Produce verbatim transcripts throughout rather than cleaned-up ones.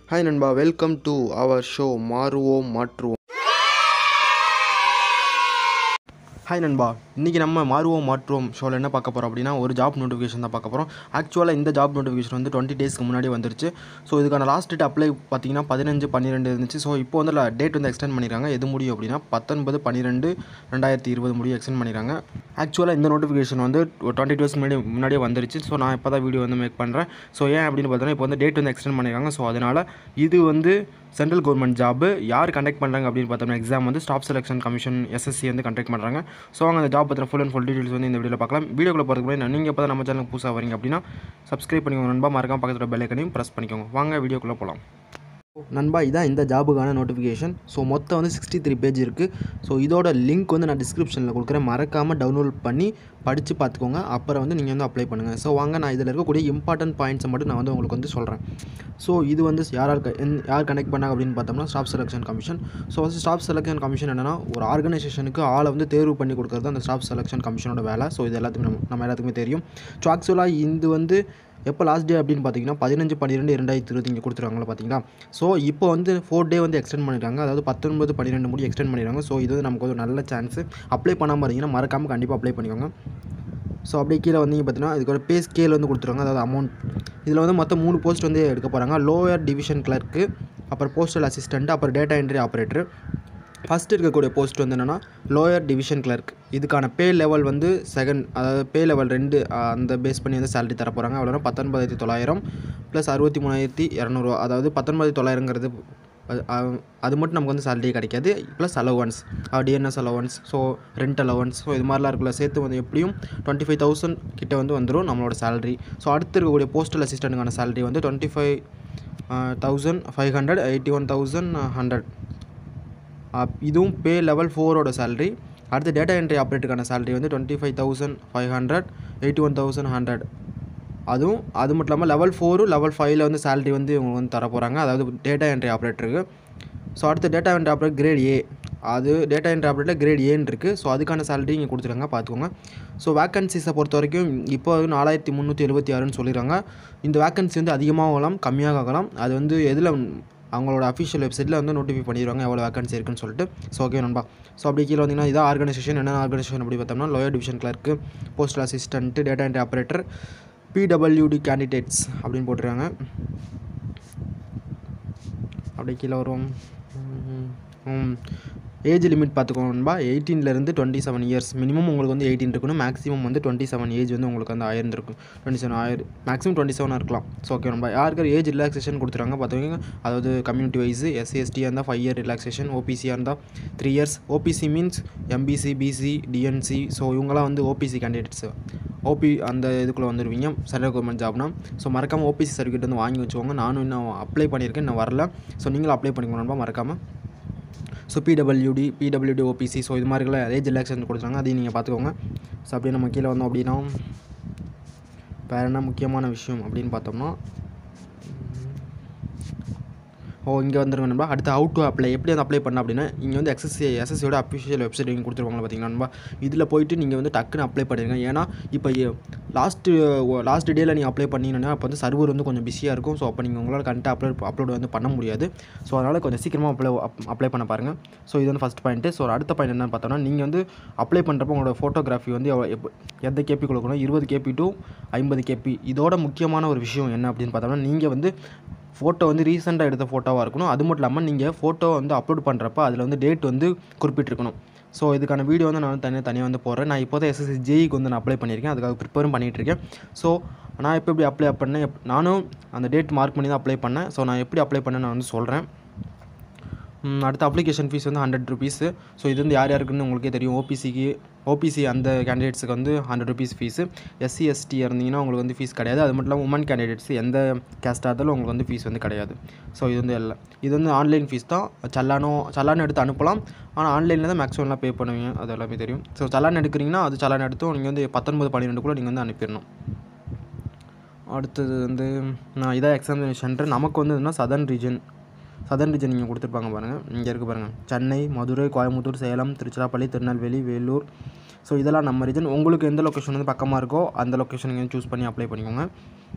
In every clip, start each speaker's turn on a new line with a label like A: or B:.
A: Hi Nanba, welcome to our show மாறுவோம் மாற்றுவோம். Hi நண்பா, இன்றைக்கி நம்ம மாறுவோம் மாற்றுவோம் ஷோவில் என்ன பார்க்க போகிறோம் அப்படின்னா ஒரு ஜாப் நோட்டிஃபிகேஷன் தான் பார்க்க போகிறோம். ஆக்சுவலாக இந்த ஜாப் நோட்டிஃபிகேஷன் வந்து டுவெண்ட்டி டேஸ்க்கு முன்னாடி வந்துருச்சு. ஸோ இதுக்கான லாஸ்ட் டேட் அப்ளை பார்த்தீங்கன்னா பதினஞ்சு பன்னிரெண்டு இருந்துச்சு. ஸோ இப்போ வந்து டேட் வந்து எக்ஸ்டெண்ட் பண்ணிடுறாங்க. எது முடியும் அப்படின்னா பத்தொன்பது பன்னிரெண்டு ரெண்டாயிரத்தி இருபது முடியும் எக்ஸ்டெண்ட் பண்ணிடுறாங்க. ஆக்சுவலாக இந்த நோட்டிஃபிகேஷன் வந்து டுவெண்ட்டி டேஸ்க்கு முன்னாடி முன்னாடியே வந்துருச்சு. ஸோ நான் இப்போ தான் வீடியோ வந்து மேக் பண்ணுறேன். ஸோ ஏன் அப்படின்னு பார்த்தோன்னா இப்போ வந்து டேட் வந்து எக்ஸ்டெண்ட் பண்ணிடுறாங்க. ஸோ அதனால் இது வந்து சென்ட்ரல் கவர்மெண்ட் ஜாப் யார் கண்டக்ட் பண்ணுறாங்க அப்படின்னு பார்த்தோம்னா எக்ஸாம் வந்து ஸ்டாஃப் செலெக்ஷன் கமிஷன் எஸ்எஸ்சி வந்து கண்டக்ட் பண்ணுறாங்க. ஸோ அவங்க அந்த ஜாப் பற்றின ஃபுல் அண்ட் ஃபுல் டீட்டெயில்ஸ் வந்து இந்த வீடியோவில் பார்க்கலாம். வீடியோக்குள்ள போகிறதுக்கு முன்னாடி நீங்கள் இப்போ தான் நம்ம சேனலுக்கு புதுசாக வரீங்க அப்படின்னா சப்ஸ்கிரைப் பண்ணிக்கோங்க நண்பா. மறக்காம பக்கத்தில் பெல் ஐக்கனையும் ப்ரெஸ் பண்ணிக்கோங்க. வாங்க வீடியோக்குள்ளே போகலாம். நண்பா, இதான் இந்த ஜாபுக்கான நோட்டிஃபிகேஷன். ஸோ மொத்தம் வந்து சிக்ஸ்டி த்ரீ பேஜ் இருக்குது. ஸோ இதோட லிங்க் வந்து நான் டிஸ்கிரிப்ஷனில் கொடுக்குறேன். மறக்காமல் டவுன்லோட் பண்ணி படித்து பார்த்துக்கோங்க. அப்புறம் வந்து நீங்கள் வந்து அப்ளை பண்ணுங்கள். ஸோ வாங்க, நான் இதில் இருக்கக்கூடிய இம்பார்ட்டன்ட் பாயிண்ட்ஸை மட்டும் நான் வந்து உங்களுக்கு வந்து சொல்கிறேன். ஸோ இது வந்து யார் யார் கனெக்ட் பண்ணாங்க அப்படின்னு பார்த்தோம்னா staff selection commission. So first staff selection commission என்னென்னா ஒரு ஆர்கனைசேஷனுக்கு ஆளை வந்து தேர்வு பண்ணி கொடுக்குறது அந்த ஸ்டாஃப் செலெக்ஷன் கமிஷனோட வேலை. ஸோ இது எல்லாத்துக்குமே நம்ம நம்ம எல்லாத்துக்குமே தெரியும். ஸோ ஆக்சுவலாக இது வந்து எப்போ லாஸ்ட் டே அப்படின்னு பார்த்தீங்கன்னா பதினஞ்சு பன்னிரெண்டு ரெண்டாயிரத்தி இருபது இங்கே கொடுத்துருவாங்களா பார்த்தீங்களா. ஸோ இப்போ வந்து ஃபோர் டே வந்து எக்ஸ்டெண்ட் பண்ணிடுறாங்க. அதாவது பத்தொன்பது பன்னிரெண்டு முடி எக்ஸ்டெண்ட் பண்ணிடுறாங்க. ஸோ இது வந்து நமக்கு ஒரு நல்ல சான்ஸ். அப்ளை பண்ணாமல் இருந்தீங்கன்னா மறக்காமல் கண்டிப்பாக அப்ளை பண்ணிக்கோங்க. ஸோ அப்படியே கீழே வந்தீங்க பார்த்தீங்கன்னா இதுக்கு ஒரு பே ஸ்கேல் வந்து கொடுத்துருவாங்க. அதாவது அமௌண்ட் இதில் வந்து மொத்தம் மூணு போஸ்ட் வந்து எடுக்க போகிறாங்க. லோயர் டிவிஷன் கிளர்க்கு, அப்புறம் போஸ்டல் அசிஸ்டண்ட், அப்புறம் டேட்டா என்ட்ரி ஆப்ரேட்டர். ஃபஸ்ட்டு இருக்கக்கூடிய போஸ்ட் வந்து என்னென்னா லோயர் டிவிஷன் கிளர்க். இதுக்கான பே லெவல் வந்து செகண்ட், அதாவது பே லெவல் ரெண்டு அந்த பேஸ் பண்ணி வந்து சேலரி தர போகிறாங்க. அவ்வளோ பத்தொன்பதாயிரத்தி தொள்ளாயிரம் ப்ளஸ் அறுபத்தி மூணாயிரத்தி இரநூறுவா. அதாவது பத்தொன்பதாயிரத்தி தொள்ளாயிரங்கிறது அது மட்டும் நமக்கு வந்து சேலரி கிடைக்காது. ப்ளஸ் அலவன்ஸ், டிஎன்எஸ் allowance, so rent allowance, so இது மாதிரிலாம் இருக்குல்ல, சேர்த்து வந்து எப்படியும் டுவெண்ட்டி ஃபைவ் தௌசண்ட் கிட்ட வந்து வந்துடும் நம்மளோட சேலரி. ஸோ அடுத்து இருக்கக்கூடிய போஸ்டல் அசிஸ்டண்ட்டுக்கான சேலரி வந்து twenty five thousand five hundred eighty one thousand hundred இதுவும் பே லெவல் ஃபோரோட சேலரி. அடுத்து டேட்டா என்ட்ரி ஆப்ரேட்டருக்கான சேலரி வந்து twenty five thousand five hundred eighty one thousand hundred அதுவும் அது மட்டும் இல்லாமல் லெவல் ஃபோரு லெவல் ஃபைவ்ல வந்து சேலரி வந்து இவங்க வந்து தர போகிறாங்க. அதாவது டேட்டா என்ட்ரி ஆப்ரேட்டருக்கு. ஸோ அடுத்து data entry operator grade A, அது டேட்டா என்ட்ரி ஆப்ரேட்டர் கிரேட் ஏன்னு இருக்குது. ஸோ அதுக்கான சேலரி இங்கே கொடுத்துருக்காங்க, பார்த்துக்கோங்க. ஸோ வேக்கன்சிஸை பொறுத்த வரைக்கும் இப்போ வந்து நாலாயிரத்தி முந்நூற்றி எழுபத்தி ஆறுன்னு சொல்லிடுறாங்க. இந்த வேக்கன்சி வந்து அதிகமாகலாம் கம்மியாக ஆகலாம். அது வந்து எதில் அவங்களோட அஃபிஷியல் வெப்சைட்டில் வந்து நோட்டிஃபை பண்ணிடுவாங்க எவ்வளோ வேக்கன்சி இருக்குன்னு சொல்லிட்டு. ஸோ ஓகே நண்பா. ஸோ அப்படி கீழே வந்தீங்கன்னா இதான் ஆர்கனைசேஷன். என்ன ஆர்கனைசேஷன் அப்படி பார்த்தோம்னா lower division clerk, postal assistant, data entry operator, PWD candidates அப்படின்னு போட்டுருக்காங்க. அப்படியே கீழே வரும். ஏஜ் லிமிட் பார்த்துக்கோங்கன்பா. எயிட்டீன்லேருந்து டுவெண்ட்டி செவன் இயர்ஸ் மினிமம் உங்களுக்கு வந்து எயிட்டீன் இருக்கணும். மேக்ஸிமம் வந்து டுவெண்ட்டி செவன் ஏஜ் வந்து உங்களுக்கு வந்து ஆயிருந்திருக்கும். டுவெண்ட்டி செவன் ஆயிரம் மேக்ஸிமம் டுவெண்ட்டி செவனாக இருக்கலாம். ஸோ ஓகே நண்பா. யாருக்கு ஏஜ் ரிலாக்ஸேஷன் கொடுத்துருக்காங்க பார்த்துக்கோங்க. அதாவது கம்யூனிட்டி வைஸ் எஸ்சி எஸ்டியாக இருந்தால் ஃபைவ் இயர் ரிலாக்ஸேஷன், ஓபிசியாக இருந்தால் three years. OBC means MBC, BC, DNC. So இவங்களாம் வந்து ஓபிசி கேண்டிடேட்ஸ். ஓபி அந்த இதுக்குள்ளே வந்துடுவீங்க சென்ட்ரல் கவர்மெண்ட் ஜாப்னா. ஸோ மறக்காமல் ஓபிசி சர்டிஃபிகேட் வந்து வாங்கி வச்சுக்கோங்க. நானும் இன்னும் அப்ளை பண்ணியிருக்கேன், இன்னும் வரல. ஸோ நீங்களும் அப்ளை பண்ணிக்கணும் நண்பா, மறக்காமல். So PWD, PWD OBC, so இது மாதிரிலாம் ஏஜ் ரிலாக்ஸேஷன் கொடுத்துருக்காங்க, அதையும் நீங்கள் பார்த்துக்கோங்க. ஸோ அப்படியே நம்ம கீழே வந்தோம் அப்படின்னா வேறு என்ன முக்கியமான விஷயம் அப்படின்னு பார்த்தோம்னா, ஓ இங்கே வந்துருங்க நண்பா. அடுத்து ஹவு டு அப்ளை, எப்படி வந்து அப்ளை பண்ண அப்படின்னா இங்கே வந்து எஸ்எஸ்சி எஸ்எஸ்சியோட அஃபிஷியல் வெப்சைட் இங்கே கொடுத்துருவாங்க பார்த்தீங்கன்னா நண்பா. இதில் போயிட்டு நீங்கள் வந்து டக்குன்னு அப்ளை பண்ணிடுங்க. ஏன்னா இப்போ லாஸ்ட்டு லாஸ்ட் டேயில் நீங்கள் அப்ளை பண்ணிங்கன்னா அப்போ வந்து சர்வர் வந்து கொஞ்சம் பிஸியாக இருக்கும். ஸோ அப்போ நீங்கள் உங்களால் கரெக்டாக அப்லோட் அப்லோட் வந்து பண்ண முடியாது. ஸோ அதனால் கொஞ்சம் சீக்கிரமாக அப்ளை அப்ளை பண்ண பாருங்கள். ஸோ இது வந்து ஃபஸ்ட் பாயிண்ட்டு. ஸோ அடுத்த பாயிண்ட் என்னென்னு பார்த்தோம்னா, நீங்கள் வந்து அப்ளை பண்ணுறப்போ உங்களோட ஃபோட்டோகிராஃபி வந்து எவ்வளோ எந்த கேபி கொடுக்கணும், இருபது கேபி டு ஐம்பது கேபி. இதோட முக்கியமான ஒரு விஷயம் என்ன அப்படின்னு பார்த்தோம்னா, நீங்கள் வந்து ஃபோட்டோ வந்து ரீசெண்டாக எடுத்த ஃபோட்டோவாக இருக்கணும். அது மட்டும் இல்லாமல் நீங்கள் ஃபோட்டோ வந்து அப்லோட் பண்ணுறப்ப அதில் வந்து டேட் வந்து குறிப்பிட்டிருக்கணும். ஸோ இதுக்கான வீடியோ வந்து நான் தனியாக தனியாக வந்து போடுறேன். நான் இப்போ தான் எஸ்எஸ்சி ஜேஇக்கு வந்து நான் அப்ளை பண்ணியிருக்கேன், அதுக்காக ப்ரிப்பேரும் பண்ணிகிட்ருக்கேன். ஸோ நான் எப்போ எப்படி அப்ளை பண்ணேன், நானும் அந்த டேட் மார்க் பண்ணி தான் அப்ளை பண்ணேன். ஸோ நான் எப்படி அப்ளை பண்ணேன் நான் வந்து சொல்கிறேன். அடுத்த அப்ளிகேஷன் ஃபீஸ் வந்து ஹண்ட்ரட் ருபீஸு. ஸோ இது வந்து யார் யாருக்குன்னு உங்களுக்கே தெரியும். ஓபிசிக்கு ஓபிசி அந்த கேண்டிடேட்ஸுக்கு வந்து hundred rupees fees. SC ST இருந்தீங்கன்னா உங்களுக்கு வந்து ஃபீஸ் கிடையாது. அது மட்டும் இல்லாமல் உமன் கேண்டிடேட்ஸ் எந்த கேஸ்ட்டாக இருந்தாலும் உங்களுக்கு வந்து ஃபீஸ் வந்து கிடையாது. ஸோ இது வந்து எல்லாம் இது வந்து ஆன்லைன் ஃபீஸ் தான். சல்லானோ சல்லான் எடுத்து அனுப்பலாம், ஆனால் ஆன்லைனில் தான் மேக்ஸிமம்லாம் பே பண்ணுவீங்க, அது எல்லாமே தெரியும். ஸோ சல்லான் எடுக்கிறீங்கன்னா அது சல்லான் எடுத்தும் நீங்கள் வந்து பத்தொன்பது பன்னிரெண்டுக்குள்ளே நீங்கள் வந்து அனுப்பிடணும். அடுத்தது வந்து நான் இதான் எக்ஸாமினேஷன் சென்டர். நமக்கு வந்து என்ன சதர்ன் ரீஜன் சதர்ன் ரீஜன் நீங்கள் கொடுத்துருப்பாங்க பாருங்கள். இங்கே இருக்குது பாருங்கள். சென்னை, மதுரை, கோயம்புத்தூர், சேலம், திருச்சிராப்பள்ளி, திருநெல்வேலி, வேலூர். ஸோ இதெல்லாம் நம்ம ரீஜன். உங்களுக்கு எந்த லொக்கேஷன் வந்து பக்கமாக இருக்கோ அந்த லொக்கேஷன் நீங்கள் சூஸ் பண்ணி அப்ளை பண்ணிக்கோங்க.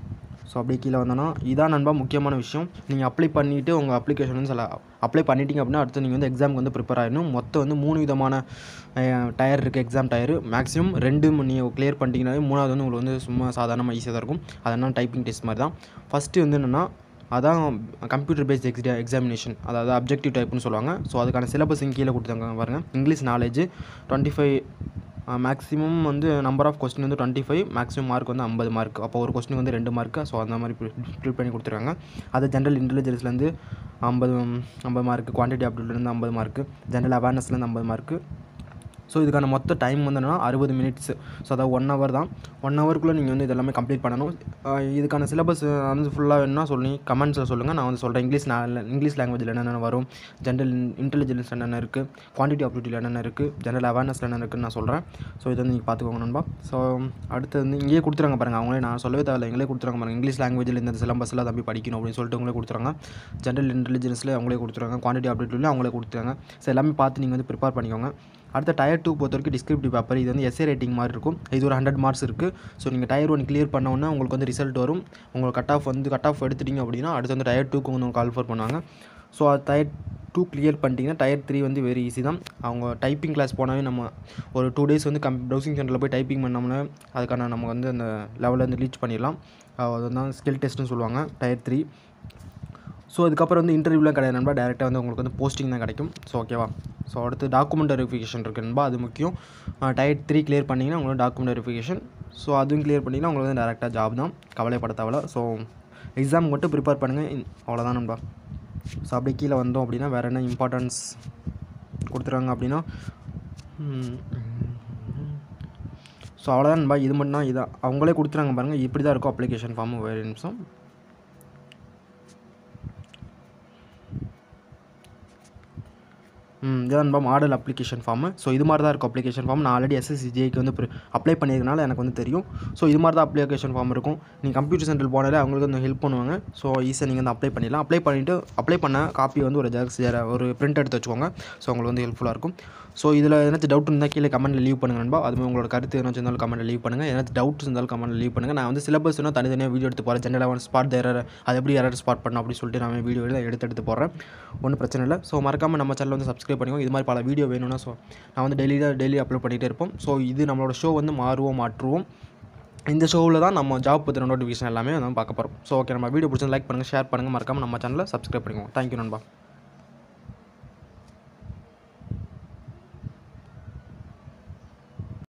A: ஸோ அப்படியே கீழே வந்தோன்னா இதான் நண்பா முக்கியமான விஷயம். நீங்கள் அப்ளை பண்ணிவிட்டு உங்கள் அப்ளிகேஷன் வந்து சில அப்ளை பண்ணிட்டீங்க அப்படின்னா அடுத்து நீங்கள் வந்து எக்ஸாமுக்கு வந்து ப்ரிப்பேர் ஆகிடணும். மொத்தம் வந்து மூணு விதமான டயர் இருக்குது எக்ஸாம் டயரு. மேக்ஸிமம் ரெண்டு நீங்கள் கிளியர் பண்ணிட்டீங்கனாலே மூணாவது வந்து உங்களுக்கு வந்து சும்மா சாதாரணமாக ஈஸியாக தான் இருக்கும். அதனால் டைப்பிங் டெஸ்ட் மாதிரி தான். ஃபஸ்ட்டு வந்து என்னென்னா அதான் கம்ப்யூட்டர் பேஸ்ட் எக்ஸா எக்ஸாமினேஷன் அதாவது அப்ஜெக்டிவ் டைப்னு சொல்லுவாங்க. ஸோ அதுக்கான சிலபஸ் இங்கே கீழே கொடுத்தாங்க பாருங்கள். English knowledge twenty five maximum வந்து நம்பர் ஆஃப் கொஸ்டின் வந்து டுவெண்ட்டி ஃபைவ் மேக்ஸிமம் மார்க் வந்து ஐம்பது மார்க். அப்போ ஒரு கொஸ்டின் வந்து ரெண்டு மார்க்கு. ஸோ அந்த மாதிரி ஸ்ப்ளிட் பண்ணி கொடுத்துருக்காங்க. அது ஜென்ரல் இன்டெலிஜென்ஸ்லேருந்து ஐம்பது ஐம்பது மார்க்கு, குவான்டிட்டி ஆப்டிட்யூட்லேருந்து ஐம்பது மார்க்கு, ஜென்ரல் அவேர்னஸ்லேருந்து ஐம்பது மார்க்கு. ஸோ இதுக்கான மொத்த டைம் வந்து என்னன்னா அறுபது மினிட்ஸு. ஸோ அதாவது ஒன் ஹவர் தான். ஒன் ஹவருக்குள்ளே நீங்கள் வந்து இதெல்லாமே கம்ப்ளீட் பண்ணணும். இதுக்கான சிலபஸ் வந்து ஃபுல்லாக வேணும்னா சொல்லி கமெண்ட்ஸில் சொல்லுங்கள். நான் வந்து சொல்கிறேன். இங்கிலீஷ் நான் இங்கிலீஷ் லாங்குவேஜில் என்னென்ன வரும், ஜென்ரல் இன்டெலிஜென்ஸ் என்னென்ன இருக்குது, குவான்டிட்டி ஆப்டிட்யூட் என்னென்ன இருக்குது, ஜென்ரல் அவேர்னஸில் என்னென்ன இருக்குன்னு நான் சொல்கிறேன். ஸோ இதை வந்து நீங்கள் பார்த்துக்கோங்க நண்பா. ஸோ அடுத்து வந்து இங்கேயே கொடுத்துறாங்க பாருங்கள். அவங்களே நான் சொல்லவே தேவையில்ல, எங்களே கொடுத்துறாங்க பாருங்கள். இங்கிலீஷ் லாங்குவேஜில் இந்த சிலபஸில் தம்பி படிக்கணும் அப்படின்னு சொல்லிட்டு அவங்களே கொடுத்துறாங்க. ஜென்ரல் இன்டெலிஜென்ஸில் அவங்களே கொடுத்துறாங்க. குவான்டிட்டி ஆப்டிட்யூட்லேயும் அவங்களே கொடுத்துறாங்க. ஸோ எல்லாமே பார்த்து நீங்கள் வந்து ப்ரிப்பேர் பண்ணிக்கோங்க. அடுத்த டயர் டூ பொறுத்த வரைக்கும் டிஸ்கிரிப்டிவ் பேப்பர். இது வந்து எஸ்ஏ ரேட்டிங் மாதிரி இருக்கும். இது ஒரு ஹண்ட்ரட் மார்க்ஸ் இருக்குது. ஸோ நீங்கள் டயர் ஒன் கிளியர் பண்ணோன்னா உங்களுக்கு வந்து ரிசல்ட் வரும். உங்களுக்கு கட் ஆஃப் வந்து கட் ஆஃப் எடுத்துட்டிங்க அப்படின்னா அடுத்து வந்து டயர் டூக்கு வந்து கால் ஃபர் பண்ணுவாங்க. ஸோ அது டயர் டூ கிளியர் பண்ணிட்டீங்கன்னா டயர் த்ரீ வந்து வெரி ஈஸி தான். அவங்க டைப்பிங் கிளாஸ் போனாவே நம்ம ஒரு டூ டேஸ் வந்து கம் ப்ரௌசிங் சென்டரில் போய் டைப்பிங் பண்ணோம்னா அதுக்கான நம்ம வந்து அந்த லெவலில் வந்து ரீச் பண்ணிடலாம். அதுதான் ஸ்கில் டெஸ்ட்னு சொல்லுவாங்க டயர் த்ரீ. ஸோ அதுக்கப்புறம் வந்து இன்டர்வியூலாம் கிடையாது நண்பா. டேரெக்டாக வந்து உங்களுக்கு வந்து போஸ்டிங் தான் கிடைக்கும். ஸோ ஓகேவா. ஸோ அடுத்து டாக்குமெண்ட் வெரிஃபிகேஷன் இருக்குது நண்பா. அது முக்கியம். டயர் த்ரீ கிளியர் பண்ணிங்கன்னா உங்களுக்கு டாக்குமெண்ட் வெரிஃபிகேஷன். ஸோ அதுவும் கிளியர் பண்ணிங்கன்னா உங்களுக்கு வந்து டேரெக்டாக ஜாப் தான். கவலைப்பட தேவையில்ல. ஸோ எக்ஸாம் மட்டும் ப்ரிப்பேர் பண்ணுங்கள். அவ்வளோதான் நண்பா. ஸோ அப்படியே கீழே வந்தோம் அப்படின்னா வேறு என்ன இம்பார்ட்டன்ஸ் கொடுத்துருக்காங்க அப்படின்னா ஸோ அவ்வளோதான் நண்பா. இது மட்டும் தான். இதான் அவங்களே கொடுத்துறாங்க பாருங்கள். இப்படி தான் இருக்கும் அப்ளிகேஷன் ஃபார்மு. வேறு நிமிஷம். ம் இதான் நண்பா மாடல் அப்ளிகேஷன் ஃபார்மு. ஸோ இது மாதிரி தான் இருக்கும் அப்ளிகேஷன் ஃபார்ம். நான் ஆல்ரெடி எஸ்எஸ்சி ஜேக்கு வந்து அப்ளை பண்ணியிருக்கனால எனக்கு வந்து தெரியும். ஸோ இது மாதிரி தான் அப்ளிகேஷன் ஃபார்ம் இருக்கும். நீங்கள் கம்ப்யூட்டர் சென்டர் போனாலே அவங்களுக்கு வந்து ஹெல்ப் பண்ணுவாங்க. ஸோ ஈஸியாக நீங்கள் வந்து அப்ளை பண்ணிடலாம். அப்ளை பண்ணிவிட்டு அப்ளை பண்ண காப்பி வந்து ஒரு ஜெராக்ஸ் ஒரு பிரிண்ட் எடுத்து வச்சுக்கோங்க. ஸோ உங்களுக்கு வந்து ஹெல்ப்ஃபுல்லாக இருக்கும். ஸோ இதில் ஏதாச்சும் டவுட் இருந்தால் கீழே கமெண்ட்டில் லீவ் பண்ணுங்கள் நண்பா. அதுமாதிரி உங்களோட கருத்து ஏதாச்சும் இருந்தாலும் கமெண்ட்டில் லீவ் பண்ணுங்கள். ஏதாச்சும் டவுட்ஸ் இருந்தாலும் கமெண்ட்டில் லீவ் பண்ணுங்கள். நான் வந்து சிலபஸ் இன்னும் தனித்தனியாக வீடியோ எடுத்து போகிறேன். ஜென்ரலாக ஒன் ஸ்பாட் எரர் அது எப்படி எரர் ஸ்பாட் பண்ணணும் அப்படின்னு சொல்லிட்டு நான் வீடியோ எடுத்து எடுத்து போடுறேன். ஒன்றும் பிரச்சனை இல்லை. ஸோ மறக்காமல் நம்ம சேனல் வந்து சப்ஸ்கிரைப் பண்ணிக்கோங்க. இது மாதிரி பல வீடியோ வேணும்னா ஸோ நான் வந்து டெய்லி தான் டெய்லி அப்லோட் பண்ணிகிட்டே இருப்போம். ஸோ இது நம்மளோட ஷோ வந்து மாறுவோம் மாற்றுவோம். இந்த ஷோவில் தான் நம்ம ஜாப் பற்றின நோட்டிஃபிகேஷன் எல்லாமே நம்ம பார்க்க போகிறோம். ஸோ ஓகே, நம்ம வீடியோ பிடிச்சா லைக் பண்ணுங்கள், ஷேர் பண்ணுங்கள். மறக்காமல் நம்ம சேனலை சப்ஸ்கிரைப் பண்ணிக்கோங்க. தேங்க்யூ நண்பா.